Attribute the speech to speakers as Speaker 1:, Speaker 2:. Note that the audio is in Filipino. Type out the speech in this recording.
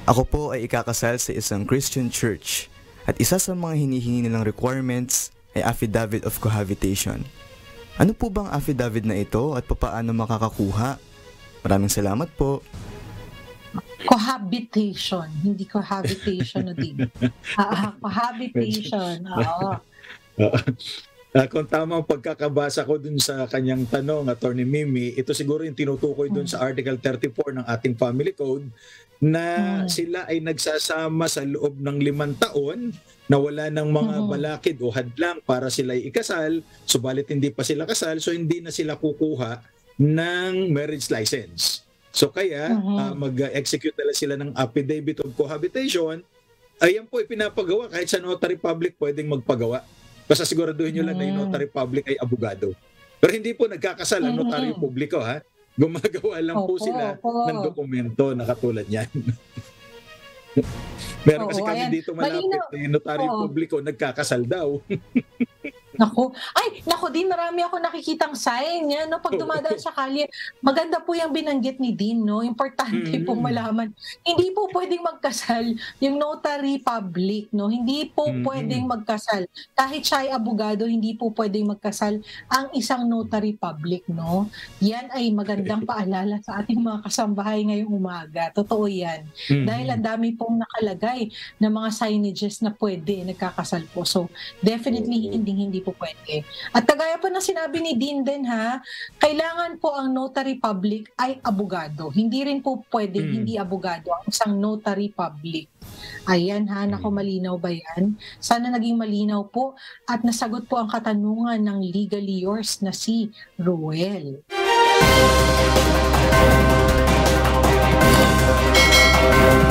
Speaker 1: Ako po ay ikakasal sa isang Christian church at isa sa mga hinihingi nilang requirements ay affidavit of cohabitation. Ano po bang affidavit na ito at papaano makakakuha? Maraming salamat po.
Speaker 2: Cohabitation, hindi cohabitation na din. Cohabitation, oo.
Speaker 3: Kung tama ang pagkakabasa ko dun sa kanyang tanong, Attorney Mimi, ito siguro yung tinutukoy dun sa Article 34 ng ating Family Code na sila ay nagsasama sa loob ng 5 taon na wala ng mga balakid o hadlang para sila ay ikasal, subalit hindi pa sila kasal, so hindi na sila kukuha ng marriage license. So kaya mag-execute nila sila ng affidavit of cohabitation. Ayan po ipinapagawa kahit sa notary public pwedeng magpagawa. Basta siguraduhin nyo lang na yung notary public ay abogado. Pero hindi po nagkakasal ang notaryo publiko, ha? Gumagawa lang po sila ng dokumento na katulad yan. Meron kasi kami dito malapit yung notaryo publiko nagkakasal daw.
Speaker 2: Naku, Dean, marami ako nakikitang sign yan, no? Pag dumadaan sa kalye, maganda po yung binanggit ni Dean, no? Importante pong malaman. Hindi po pwedeng magkasal yung notary public, no? Hindi po pwedeng magkasal. Kahit siya ay abogado, hindi po pwedeng magkasal ang isang notary public, no? Yan ay magandang paalala sa ating mga kasambahay ngayong umaga. Totoo yan. Dahil ang dami pong nakalagay na mga signages na pwede nagkakasal po. So, definitely hindi po pwede. At kagaya po na sinabi ni Dean din, ha, kailangan po ang notary public ay abogado. Hindi rin po pwedeng hindi abogado ang isang notary public. Ayan, ha, naku, malinaw ba yan? Sana naging malinaw po at nasagot po ang katanungan ng Legally Yours na si Ruel.